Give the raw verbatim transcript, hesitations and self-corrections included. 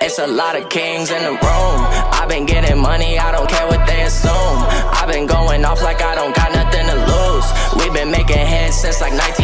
It's a lot of kings in the room. I've been getting money, I don't care what they assume. I've been going off like I don't got nothing to lose. We've been making hits since like nineteen